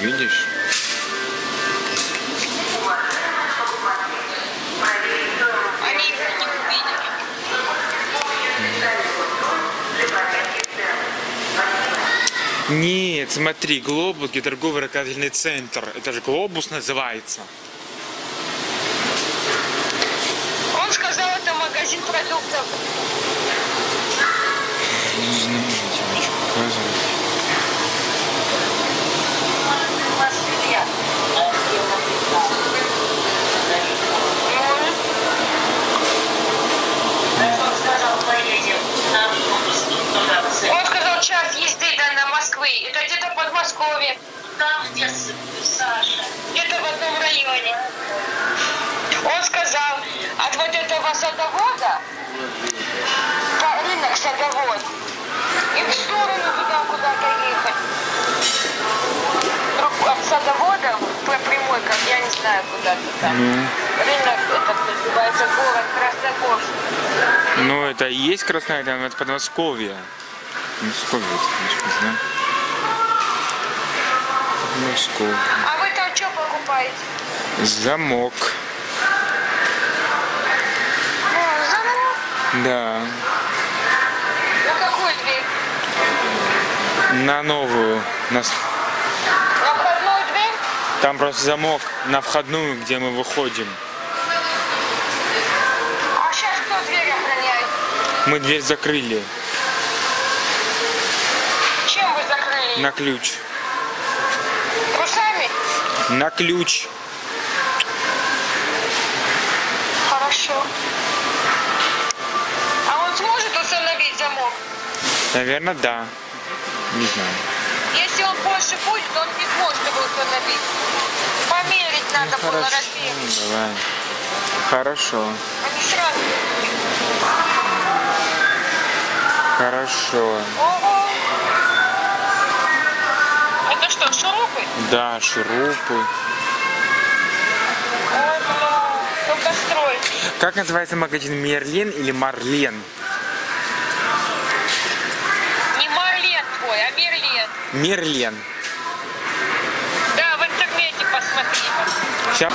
видишь? Они их не увидели. Нет, смотри, глобус, где торгово-развлекательный центр. Это же глобус называется. Он сказал, это магазин продуктов. Не знаю, я тебе показывать. Он сказал, час езды до Москвы. Это где-то в Подмосковье. Там, где Саша. Где-то в одном районе. Он сказал, от вот этого садовода, рынок садовод, и в сторону туда куда-то ехать. От садовода по прямой, как я не знаю, куда-то там. Рынок этот называется город Красногорск. Ну, это и есть Красная, это Подмосковье. Подмосковье, это, конечно, не знаю. Подмосковье. А вы там что покупаете? Замок. Замок? Да. На какую дверь? На новую. На входную дверь? Там просто замок на входную, где мы выходим. А сейчас кто дверь охраняет? Мы дверь закрыли. Чем вы закрыли? На ключ. Трусами? На ключ. Хорошо. А он сможет установить замок? Наверное, да. Не знаю. Если он больше будет, он не сможет его установить. Померить надо было Хорошо. размер. Ну, давай. Хорошо. Они сразу. Хорошо. Ого. Это что, шурупы? Да, шурупы. Ой, бля. Только строй. Как называется магазин, Мерлен или Марлен? Не Марлен твой, а Мерлен. Мерлен. Да, в интернете посмотри. Сейчас.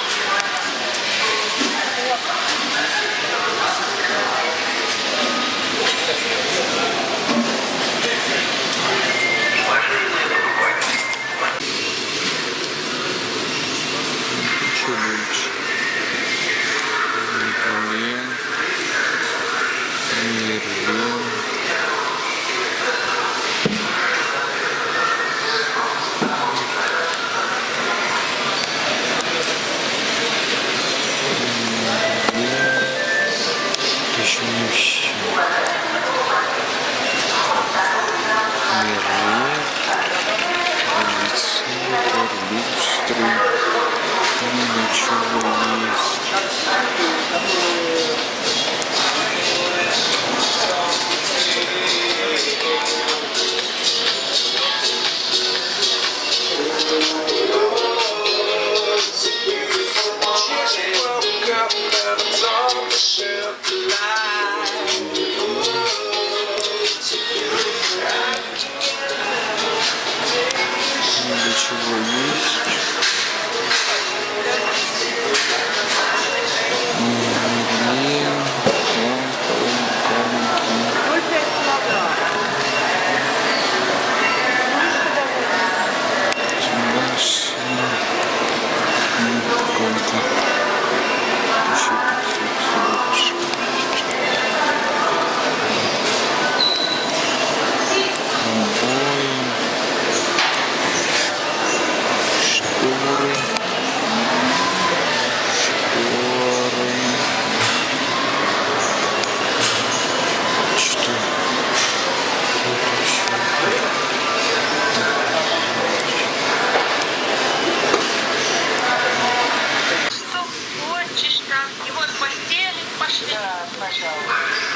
И вот постели пошли. Да, пожалуйста.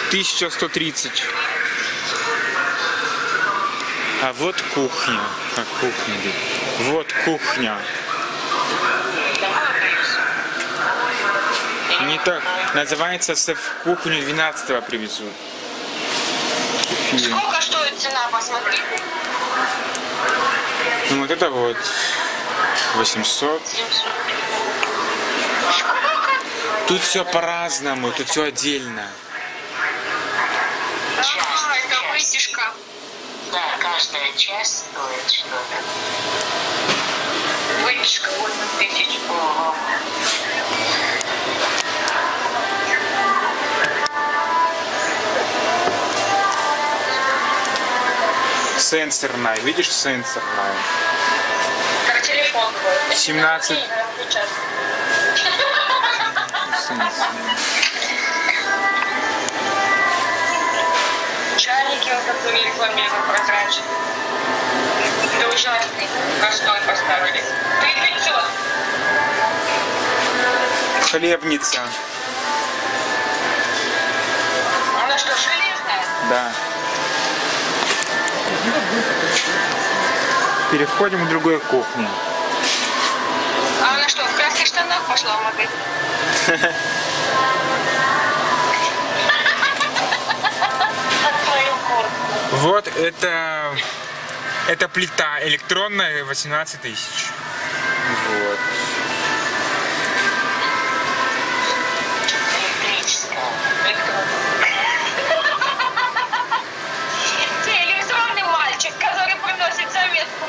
1130. А вот кухня. Как кухня здесь. Вот кухня. Не так. Называется кухню 12-го привезут. Сколько стоит цена, посмотри. Ну вот это вот 800. 700. Тут все по-разному, тут все отдельно. Это вытяжка. Да, каждая часть стоит что-то. Вытяжка 8000. Ого. Сенсорная, видишь, сенсорная. Как телефон твой. 17. Чайники, вот, которые рекламируют, прозрачные. Это ужасный. Простой поставили. 3500. Хлебница. Она что, железная? Да. Переходим к другой кухне. А она что, в красных штанах пошла в магазин? Как твою куртку. Вот это плита электронная 18 тысяч. Вот. Электрическая. Ты электронный мальчик, который приносит заметку.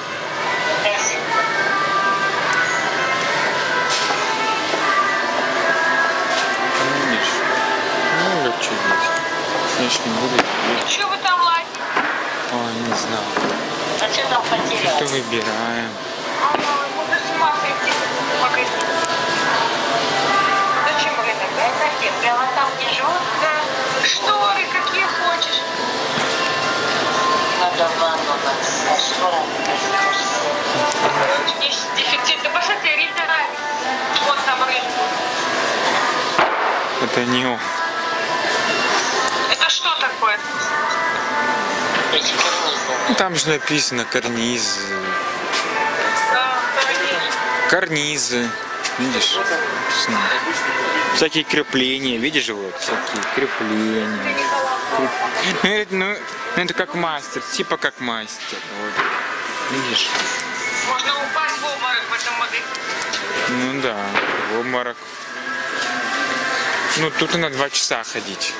Видишь? Ну, что здесь? Я ж не буду. Что вы там ладите? Ой, не знал. А что там Что потерялось? выбираем? Буду с ума сойти в магазин. Зачем рынок? Это где? Прямо там, где живут? Да. Шторы какие хочешь. Надо ванну со шторами. Есть дефицит. Да посмотри, ридера. Вот там рынок. Это не он. Это что такое? Эти карнизы. Ну, там же написано карнизы. Карнизы. Видишь? Написано. Всякие крепления. Видишь, вот всякие крепления. Ну, это как мастер. Типа как мастер. Вот. Видишь? Можно упасть в обморок в этом магазине. Ну да, в обморок. Ну, тут и на 2 часа ходить.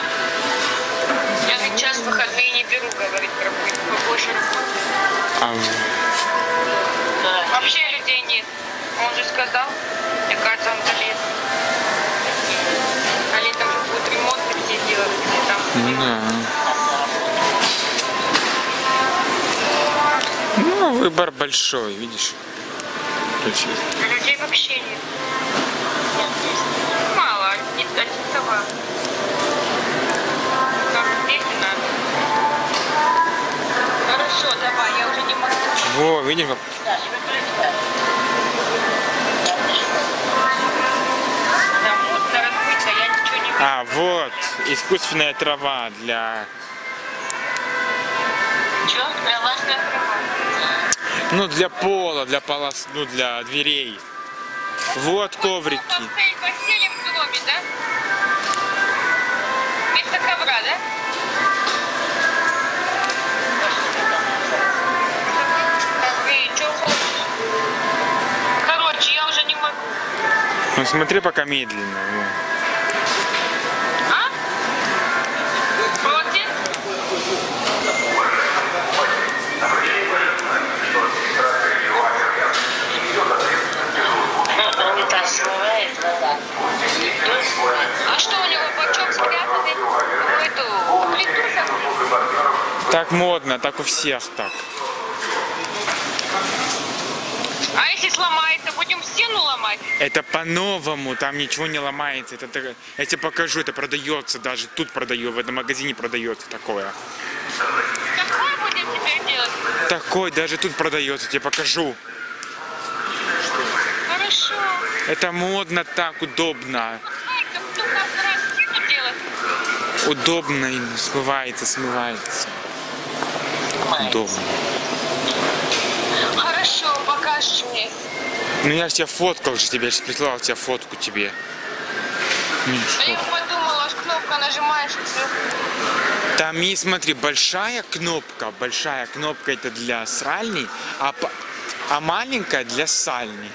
Я ведь час в выходные не беру, говорит, побольше работы. А Да. Вообще людей нет. Он же сказал, мне кажется, он залез. А летом же будут ремонты все делать, где там. ну да. Ну, выбор большой, видишь? Тут есть. А людей вообще нет. Мало, один товар. Там здесь не надо. Хорошо, давай, я уже не могу. Во, видишь? Да, Там мутно размыто, я ничего не вижу. А, вот, искусственная трава для... Чё? Классная трава. Ну, для пола, для полос... ну, для дверей. Вот коврики. Там стоит постели в доме, да? Вместо ковра, да? Ковры, что хочешь? Короче, я уже не могу. Ну, смотри пока медленно. Во. А? Полотенце? унитаз смывает вода. А что у него, бачок спрятанный? В эту плиту забыл? Так модно, так у всех так. А если сломается, будем стену ломать? Это по-новому, там ничего не ломается. Я тебе покажу, это продается даже. Тут продаю, в этом магазине продается такое. Какой будем теперь делать? Такой, даже тут продается, тебе покажу. Хорошо. Это модно так, удобно. Ай, как у нас раз стену делать. Удобно и смывается. Удобно. Хорошо, покажешь мне. Ну я же тебе фоткал же тебе, я же прислал тебе фотку тебе. Видишь, А я вот. подумала, что кнопка нажимаешь и все. Там есть, смотри, большая кнопка это для сральни, а маленькая для сальни.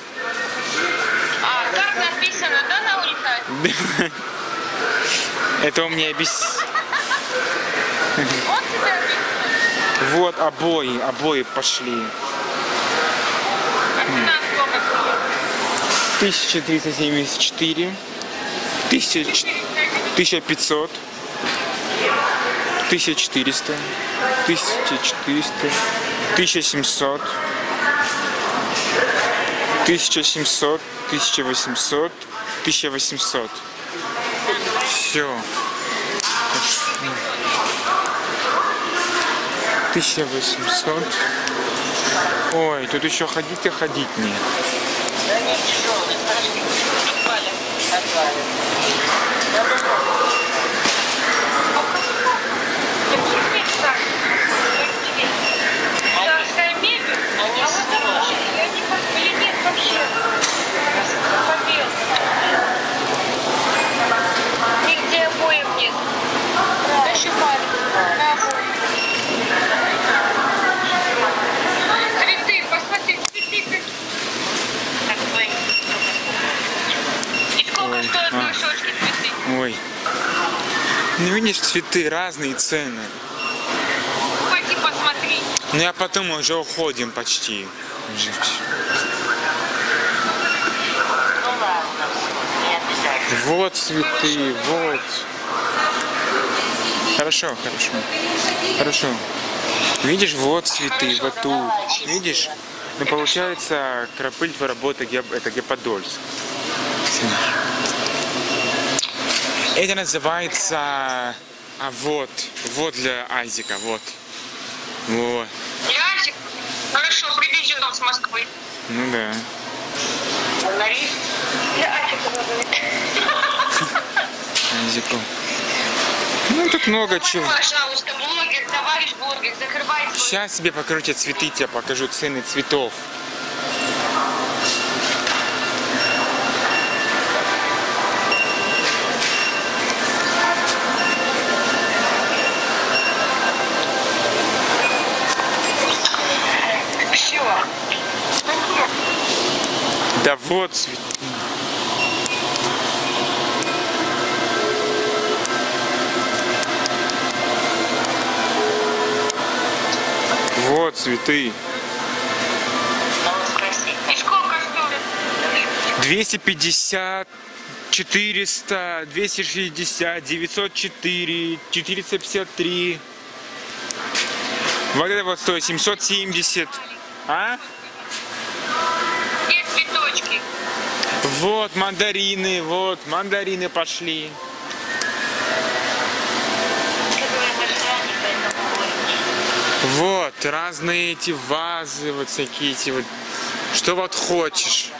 А как написано, да, на улице? Это у меня объяснил. Вот тебе написано. Вот обои пошли. А цена сколько стоит? 1374, 1500, 1400, 1400, 1700, 1700, 1800, 1800. Все. 1800. Ой, тут еще ходить и ходить нет. Да не тяжелый, страшный. Отвалим. Старшая мебель, а вот это я не или нет вообще. Побел. Нигде обоев нет. Да еще цветы, посмотри, цветы какие. И сколько стоят горшочки цветы? Ой. Ну видишь, цветы разные цены. Пойди посмотри. Ну а потом мы уже уходим почти. Ну ладно, не обязательно. Вот цветы, вот. Хорошо. Видишь, вот цветы, вот тут. Видишь? Ну получается, Крапыльтова работа это Геподольск. Это называется... А вот для Айзека, вот. Вот. Ясик? Хорошо, привезем с Москвы. Ну да. Журналист? Айзеку. Ну тут много чего. Пожалуйста, блогер, товарищ блогер, закрывай свой... Сейчас тебе покрутят цветы, тебе покажу цены цветов. Все. Да вот цветы. Вот цветы. Надо спросить. И сколько стоит? 250, 400, 260, 904, 453. Вот это вот стоит 770. А? Где цветочки? Вот мандарины пошли. Которые мы жрали, поэтому больше. Вот, разные эти вазы, вот всякие эти вот. Что вот хочешь.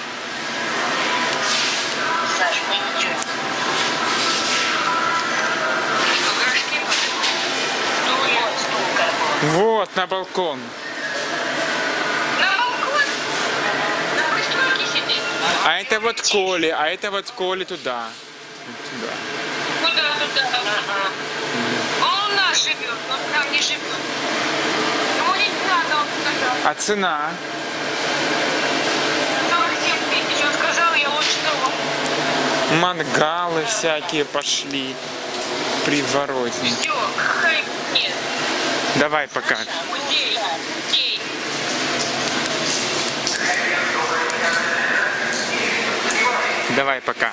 Саш, мы ничего. Что, горшки? Вот стул какой. Вот, на балкон. На балкон? На пристройке сидеть? А это вот Коля туда. Туда. Куда туда? Ага. Он у нас живет, он там не живет. Ему не надо, он сказал. А цена? 47 тысяч, он сказал, я лучше дома. Мангалы всякие пошли. Приворотни. Все, хай, нет. Давай пока. Музей. Давай пока.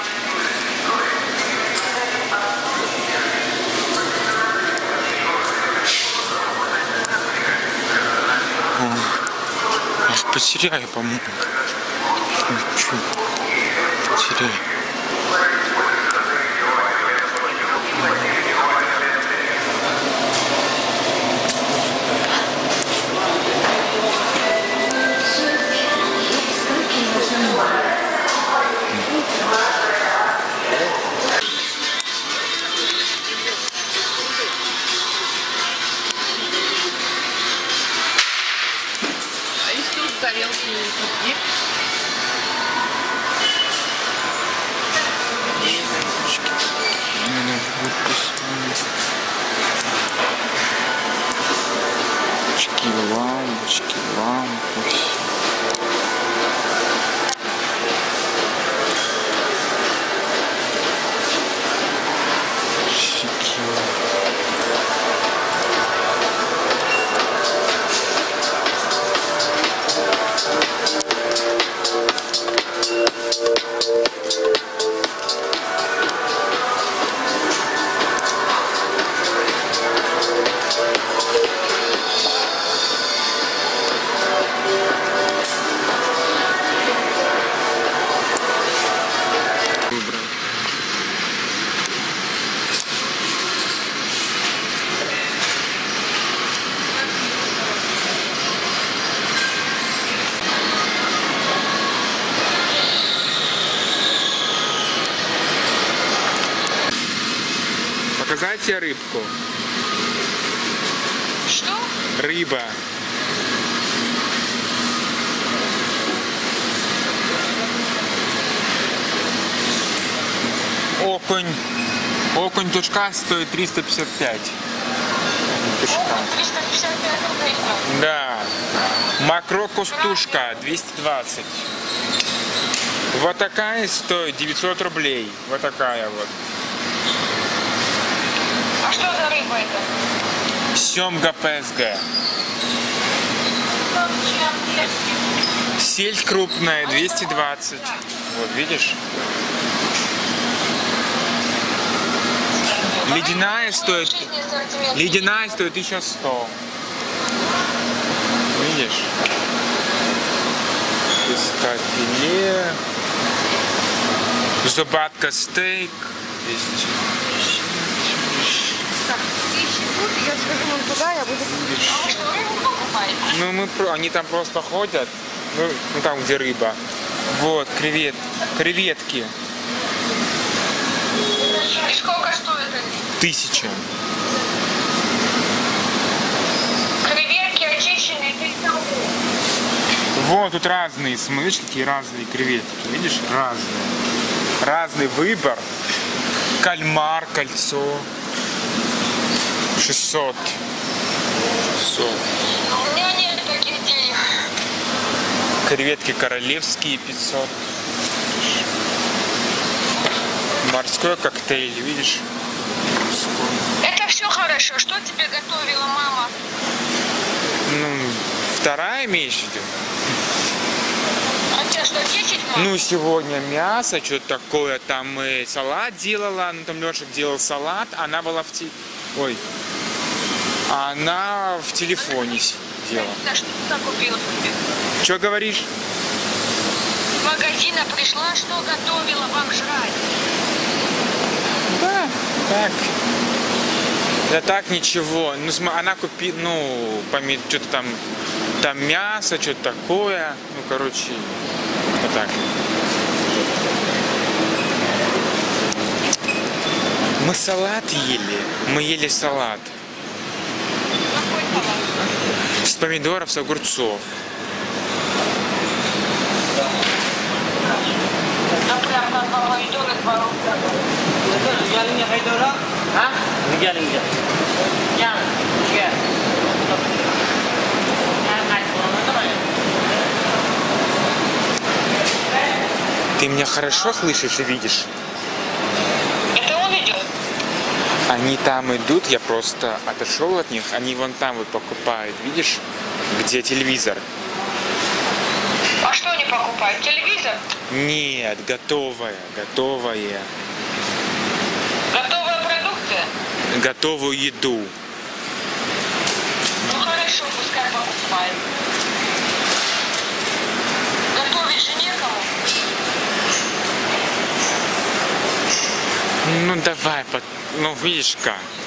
Аж потеряю, по-моему. Чё? Потеряю. А если тут тарелки где? Лампочки, лампы. тебе рыбку? Что? Рыба. Окунь. Окунь тушка стоит 355. Тушка. 355 рублей. Да. Макрокус тушка 220. Вот такая стоит 900 рублей. Вот такая вот. А что за рыба это? Семга ПСГ. Сельдь крупная 220. Вот видишь? Ледяная стоит 1100. Видишь? Филе, зубатка стейк. Есть. Так, 10 секунд, я скажу вам куда, я буду... А вы что, рыбу покупаете? Они там просто ходят, ну там где рыба. Вот, креветки. И сколько стоит они? 1000. Креветки очищенные 300 рублей. Вот тут разные смычки и разные креветки. Видишь? Разные. Разный выбор. Кальмар, кольцо. 600. 600. У меня нет таких денег. Креветки королевские 500. Морской коктейль, видишь? Это все хорошо. Что тебе готовила мама? Ну, вторая имеешь в виду? А тебе что, 10 мам? Ну, сегодня мясо, что-то такое. Там салат делала. Ну, там Лешек делал салат. Она была Ой. Она в телефоне сидела. Да что ты купила тебе? Что говоришь? С магазина пришла, что готовила вам жрать? Да, так. Да так ничего. Ну, она купила, ну, что-то там мясо, что-то такое. Ну, короче, вот так. Мы салат ели. Мы ели салат. Какой салат? С помидоров, с огурцов. Да прям как помидоры, творог. Hah? Liga. Yang, liga. Ты меня хорошо слышишь и видишь? Это он идет? Они там идут, я просто отошел от них. Они вон там вот покупают. Видишь, где телевизор? А что они покупают? Телевизор? Нет, готовое. Готовая продукция? Готовую еду. Ну хорошо, пускай покупают. Готовить же некому. Ну давай, ну видишь как.